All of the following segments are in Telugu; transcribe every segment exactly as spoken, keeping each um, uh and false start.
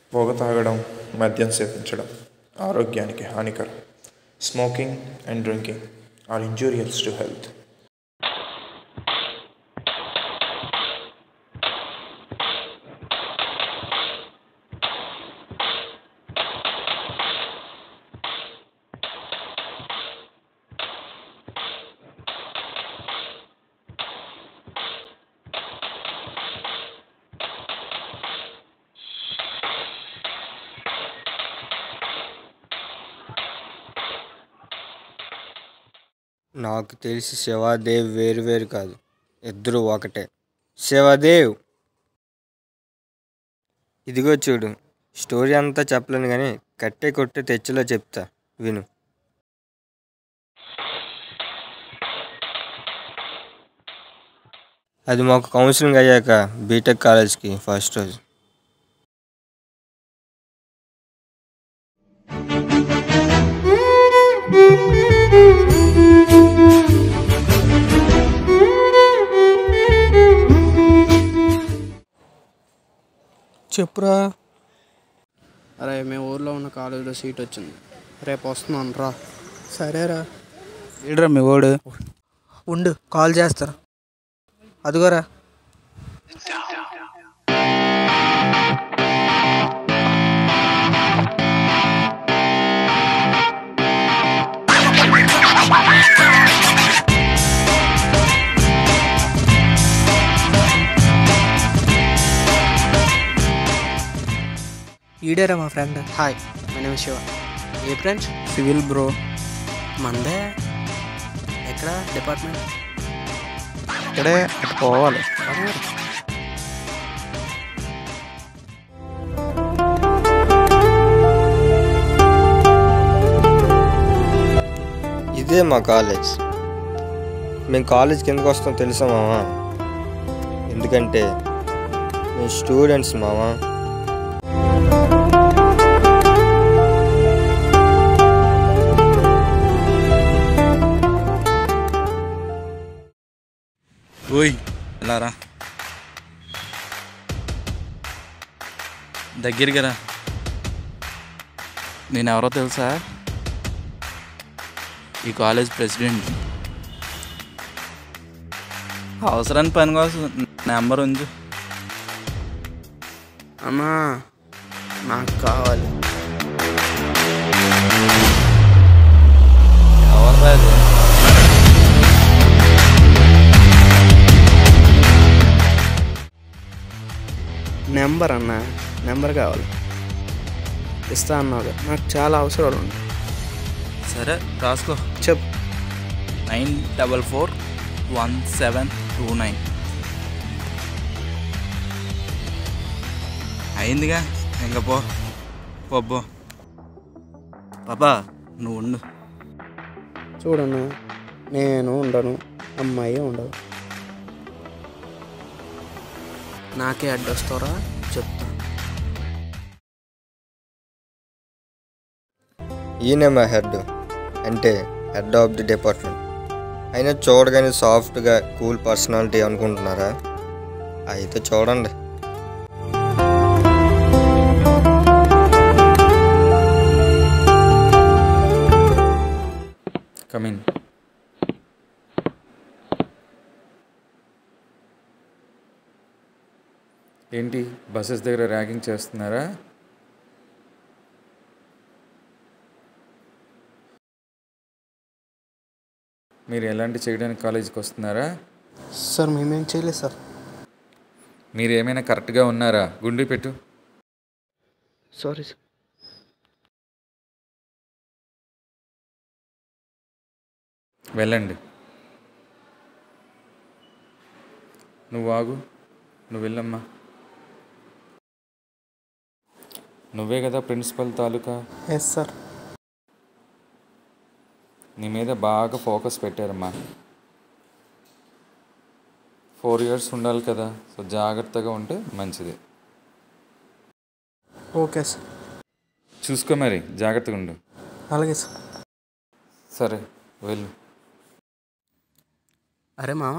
పొగ తాగడం, మద్యం సేవించడం ఆరోగ్యానికి హానికరం. Smoking and drinking are injurious to health. నాకు తెలిసి శివాదేవ్ వేరు వేరు కాదు, ఇద్దరు ఒకటే. శివాదేవ్, ఇదిగో చూడు. స్టోరీ అంతా చెప్పలేను కానీ కట్టే కొట్టే తెచ్చేలా చెప్తా, విను. అది మాకు కౌన్సిలింగ్ అయ్యాక బీటెక్ కాలేజ్కి ఫస్ట్ రోజు. చెప్పురా. అరే మేము ఊర్లో ఉన్న కాలేజీలో సీట్ వచ్చింది, రేపు వస్తున్నాను రా. సరేరా. ఏడ్రా మీ ఓడు? ఉండు, కాల్ చేస్తారా. అదిగోరా. ఈడేరా మా friend. Hi, my name Shiva. ఏ బ్రాంచ్? Civil bro. మందే. ఎక్కడ డిపార్ట్మెంట్? ఇక్కడే అటు పోవాలి. ఇదే మా కాలేజ్. మేము కాలేజ్కి ఎందుకు వస్తాం తెలుసా మావా? ఎందుకంటే మేము స్టూడెంట్స్ మావా. ఓయ్ లారా, దగ్గరికి రా. నేను ఎవరో తెలుసా? ఈ కాలేజ్ ప్రెసిడెంట్. అవసరానికి పని కోసం నెంబర్ ఉంచు. అమ్మా, నాకు కావాలి. ఎవరు రాదు? నెంబర్ అన్నా, నెంబర్ కావాలి. ఇస్తా అన్నావు, నాకు చాలా అవసరాలు ఉన్నాయి. సరే రాసుకో. చెప్పు. Nine double four one seven two nine. అయిందిగా, ఇంకా పో పబ్బో. పాపా నువ్వు ఉండు. చూడన్నా, నేను ఉండను, అమ్మాయి ఉండదు. నాకే అడ్డొస్తారా చెప్తా. ఈయన మా హెడ్, అంటే హెడ్ ఆఫ్ ది డిపార్ట్మెంట్. అయినా చూడగానే సాఫ్ట్గా కూల్ పర్సనాలిటీ అనుకుంటున్నారా? అయితే చూడండి. కమిన్. ఏంటి బస్సెస్ దగ్గర ర్యాగింగ్ చేస్తున్నారా? మీరు ఎలాంటి చేయడానికి కాలేజీకి వస్తున్నారా? సార్ మేమేం చేయలేదు సార్. మీరు ఏమైనా కరెక్ట్గా ఉన్నారా? గుండు పెట్టు. Sorry sir. వెళ్ళండి. నువ్వు ఆగు, నువ్వు వెళ్ళమ్మా. నువ్వే కదా ప్రిన్సిపల్ తాలూకా? Yes sir. నీ మీద బాగా ఫోకస్ పెట్టారమ్మా. ఫోర్ ఇయర్స్ ఉండాలి కదా, సో జాగ్రత్తగా ఉంటే మంచిది. Okay sir. చూసుకో మరి, జాగ్రత్తగా ఉండు. అలాగే సార్. సరే వెళ్ళు. అరే మామ,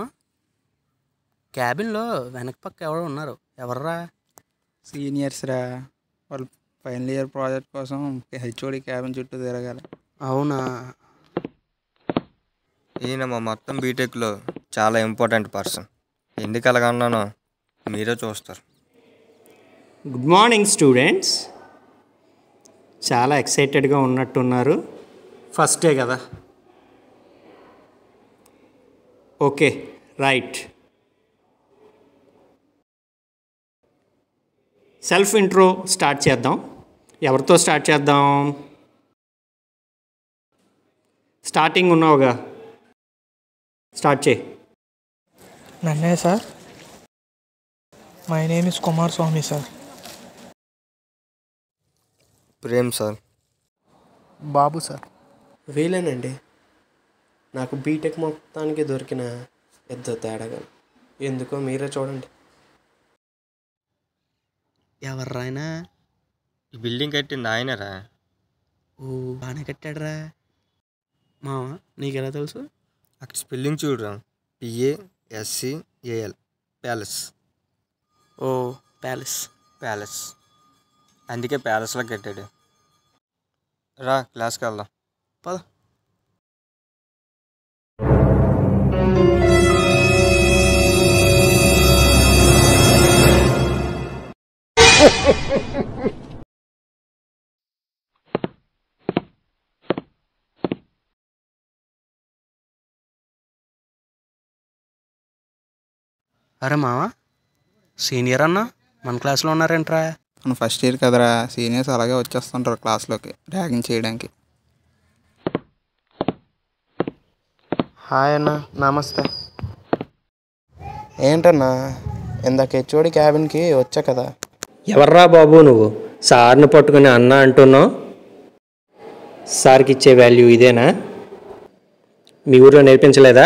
క్యాబిన్లో వెనక పక్క ఎవరో ఉన్నారు, ఎవర్రా? సీనియర్స్ రా, వాళ్ళు ఫైనల్ ఇయర్ ప్రాజెక్ట్ కోసం హెచ్ఓడి క్యాబిన్ చుట్టూ తిరగాలి. అవునా? ఈయన మా మొత్తం బీటెక్లో చాలా ఇంపార్టెంట్ పర్సన్. ఎందుకు అలాగ అన్నానో మీరే చూస్తారు. Good morning students. చాలా ఎక్సైటెడ్గా ఉన్నట్టున్నారు. ఫస్ట్ డే కదా. Okay right. Self intro start చేద్దాం. ఎవరితో స్టార్ట్ చేద్దాం? స్టార్టింగ్ ఉన్నావుగా, స్టార్ట్ చేయి. నన్నే sir. My name is Kumar Swamy sir. Prem sir. Babu sir. వీలేనండి. నాకు బీటెక్ మొత్తానికి దొరికిన పెద్ద తేడాగా. ఎందుకో మీరే చూడండి. ఎవర్రాయనా? ఈ బిల్డింగ్ కట్టింది ఆయనరా. ఓ బాగానే కట్టాడరా. మామ నీకెలా తెలుసు? అక్కడ స్పెల్లింగ్ చూడరా, పిఏఎస్సిఏఎల్, ప్యాలెస్. ఓ ప్యాలెస్. ప్యాలెస్ అందుకే ప్యాలెస్లో కట్టాడు. రా క్లాస్కి వెళ్దాం. పద. అరే మామ, సీనియర్ అన్న మన క్లాస్లో ఉన్నారేంట్రా? మన ఫస్ట్ ఇయర్ కదరా, సీనియర్స్ అలాగే వచ్చేస్తుంటారు క్లాస్లోకి ర్యాగింగ్ చేయడానికి. హాయ్ అన్న, నమస్తే. ఏంటన్నా ఇందాక హెచ్ఓడి క్యాబిన్కి వచ్చా కదా. ఎవర్రా బాబు నువ్వు సార్ని పట్టుకుని అన్న అంటున్నావు? సార్కి ఇచ్చే వాల్యూ ఇదేనా? మీ ఊర్లో నేర్పించలేదా?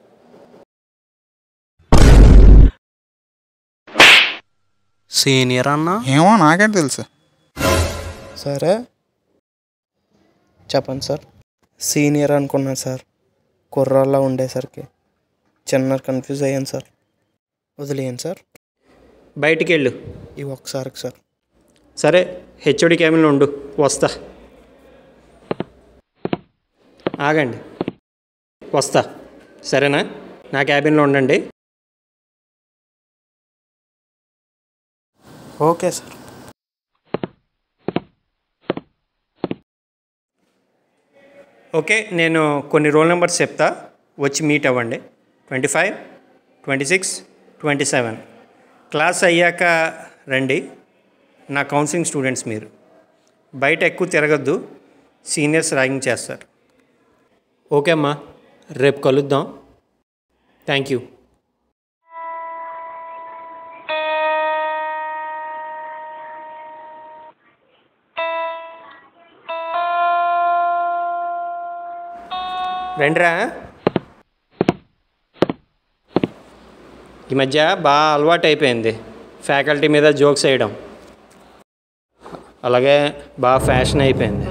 సీనియర్ అన్న? ఏమో నాకేం తెలుసు. సరే చెప్పండి సార్. సీనియర్ అనుకున్నాను సార్. కుర్రాళ్ళ ఉండేసరికి చిన్న కన్ఫ్యూజ్ అయ్యాను సార్. వదిలేయండి సార్. బయటికి వెళ్ళు. ఇవి ఒకసారికి సార్. సరే హెచ్ఓడి క్యాబిన్లో ఉండు, వస్తా. ఆగండి, వస్తా. సరేనా? నా క్యాబిన్లో ఉండండి. Okay sir. ఓకే, నేను కొన్ని రోల్ నెంబర్స్ చెప్తా, వచ్చి మీట్ అవ్వండి. Twenty five twenty six twenty seven class అయ్యాక రండి. నా కౌన్సిలింగ్ స్టూడెంట్స్ మీరు. బయట ఎక్కువ తిరగద్దు, సీనియర్స్ ర్యాగింగ్ చేస్తారు. ఓకే అమ్మా, రేపు కలుద్దాం. Thank you. రండిరా. ఈ మధ్య బాగా అలవాటు అయిపోయింది ఫ్యాకల్టీ మీద జోక్స్ వేయడం. అలాగే బాగా ఫ్యాషన్ అయిపోయింది.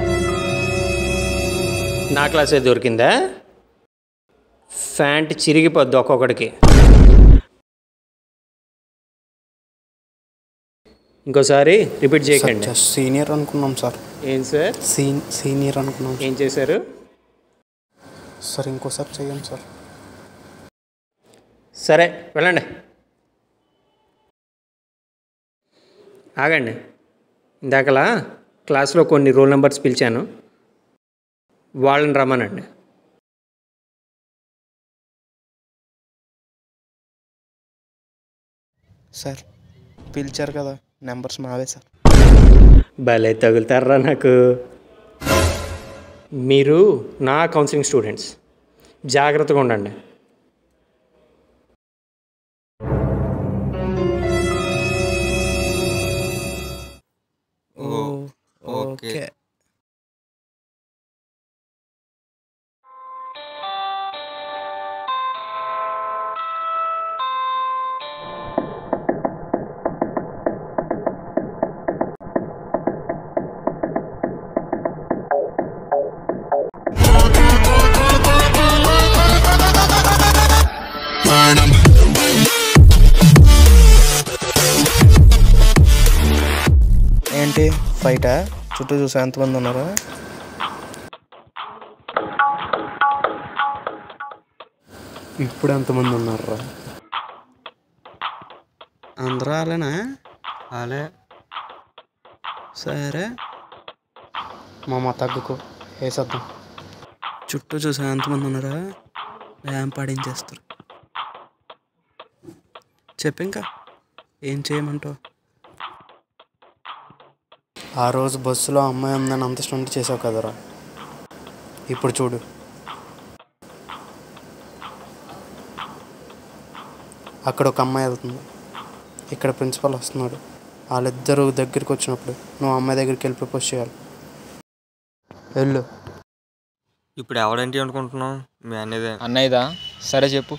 నా క్లాసే దొరికిందా? ఫ్యాంట్ చిరిగిపోద్ది ఒక్కొక్కడికి. ఇంకోసారి రిపీట్ చేయకండి. సీనియర్ అనుకున్నాం సార్. ఏం సార్? సీ సీనియర్ అనుకున్నాం. ఏం చేశారు సార్? ఇంకోసారి చెయ్యండి సార్. సరే వెళ్ళండి. ఆగండి, ఇందాకలా క్లాస్లో కొన్ని రోల్ నెంబర్స్ పిలిచాను, వాళ్ళని రమ్మనండి. సార్ పిలిచారు కదా, నెంబర్స్ మావే సార్. భలే తగులుతారా నాకు. మీరు నా కౌన్సిలింగ్ స్టూడెంట్స్, జాగ్రత్తగా ఉండండి. ఓకే. ఏంటి ఫైటా? చుట్టూ చూసా ఎంతమంది ఉన్నారా? ఇప్పుడు ఎంతమంది ఉన్నారా? అందరూ అలానా? అలే సరే మామ తగ్గుకో, వేసేద్దాం. చుట్టూ చూసా ఎంతమంది ఉన్నారా? వ్యాయామం పాడించేస్తారు. చెప్పు ఇంకా ఏం చేయమంటావు? ఆ రోజు బస్సులో అమ్మాయి ఉందని అంత స్టంట్ చేసావు కదరా, ఇప్పుడు చూడు. అక్కడ ఒక అమ్మాయి వెళ్తుంది, ఇక్కడ ప్రిన్సిపల్ వస్తున్నాడు. వాళ్ళిద్దరూ దగ్గరికి వచ్చినప్పుడు నువ్వు అమ్మాయి దగ్గరికి వెళ్ళి ప్రపోజ్ చేయాలి. వెళ్ళు. ఇప్పుడు ఎవడంటే అనుకుంటున్నావు? మీ అన్నదే. అన్నయ్యదా? సరే చెప్పు.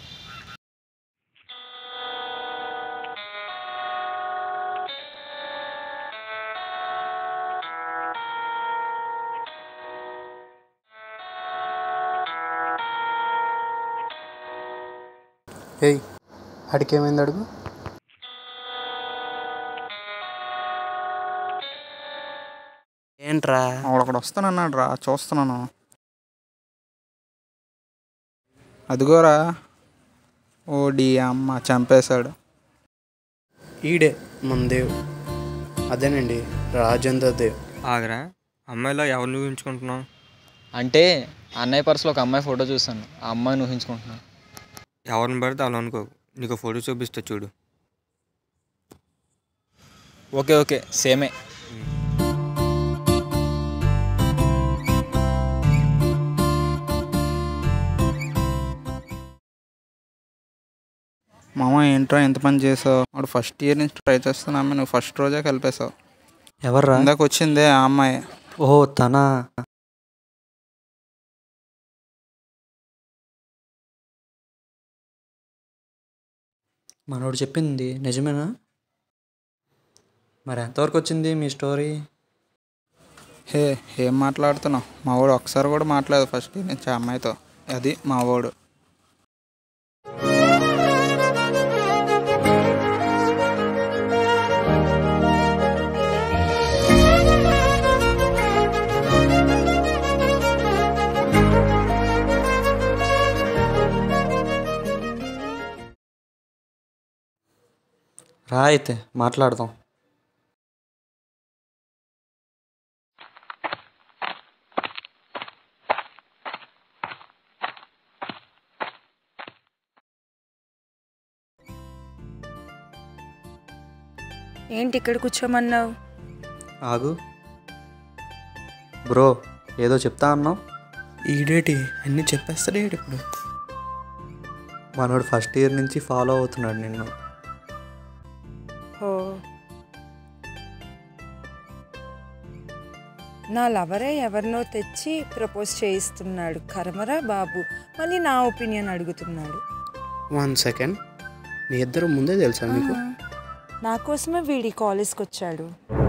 ఏయ్, అడికేమైంది అడుగు. ఏంట్రా? అక్కడ వస్తానన్నాడు రా, చూస్తున్నాను. అదిగోరా. ఓడి అమ్మ చంపేశాడు. ఈడే మన దేవ్. అదేనండి, రాజేంద్ర దేవ్. ఆగరా, అమ్మాయిలో ఎవరిని ఊహించుకుంటున్నావు? అంటే అన్నయ్య పర్సులో ఒక అమ్మాయి ఫోటో చూసాను, ఆ అమ్మాయిని ఊహించుకుంటున్నాను. ఎవరిని పడితే అలా అనుకో, నీకు ఫోటో చూపిస్తా చూడు. ఓకే ఓకే సేమే. మామ ఏంట్రా ఎంత పని చేసావు? వాడు ఫస్ట్ ఇయర్ నుంచి ట్రై చేస్తున్నా, నువ్వు ఫస్ట్ రోజే కలిపేశావు. ఎవర్రా? ఇందాక వచ్చిందే ఆ అమ్మాయి. ఓహో తనా? మనోడు చెప్పింది నిజమేనా? మరి ఎంతవరకు వచ్చింది మీ స్టోరీ? హే ఏం మాట్లాడుతున్నావు? మా వాడు ఒకసారి కూడా మాట్లాడదు ఫస్ట్ ఇయర్ నుంచి ఆ అమ్మాయితో. అది మా వాడు. రా అయితే మాట్లాడదాం. ఏంటి ఇక్కడ కూర్చోమన్నావు? ఆగు బ్రో, ఏదో చెప్తా అన్నావు. ఈడేటి అన్నీ చెప్పేస్తాడేటి ఇప్పుడు? మనోడు ఫస్ట్ ఇయర్ నుంచి ఫాలో అవుతున్నాడు నిన్ను. ఓ, నా లవరే ఎవరినో తెచ్చి ప్రపోజ్ చేయిస్తున్నాడు. కర్మరా బాబు, మళ్ళీ నా ఒపీనియన్ అడుగుతున్నాడు. వన్ సెకండ్, మీ ఇద్దరు ముందే తెలుసా మీకు? నా కోసమే వీడి కాలేజ్కి వచ్చాడు.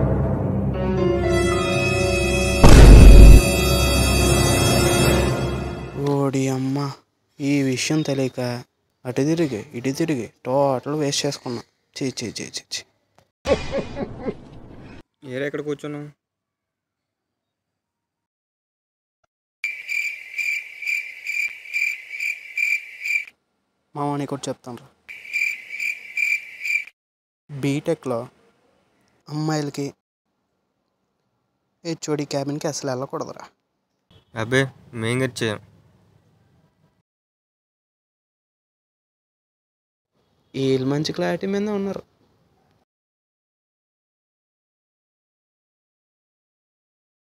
ఓడి అమ్మ, ఈ విషయం తెలియక అటు తిరిగి ఇటు తిరిగి టోటల్ వేస్ట్ చేసుకున్నా. చీ చీ చీ చీ చీ. ఏరే ఎక్కడ కూర్చున్నావు? మామ నీకు చెప్తాను రా. బీటెక్లో అమ్మాయిలకి హెచ్ఓడి క్యాబిన్కి అసలు వెళ్ళకూడదురా. అబ్బే మేం గచ్చాం. వీళ్ళు మంచి క్లారిటీ మీద ఉన్నారు.